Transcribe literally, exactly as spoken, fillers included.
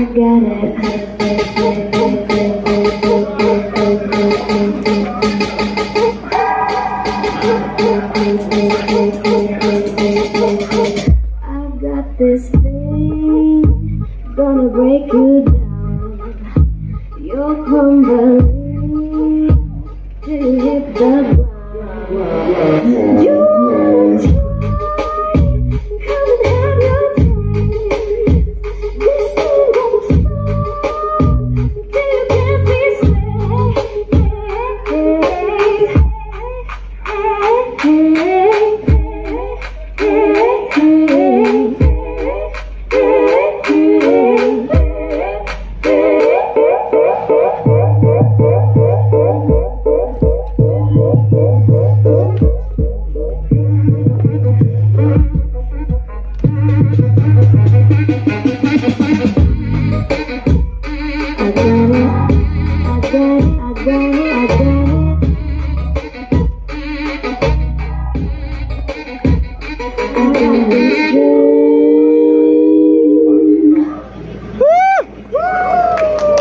got it. I got this thing, gonna break you down. You'll crumble till you hit the ground. You wanna try? Come and have your taste. This thing won't stop till you can't be straight. I got it.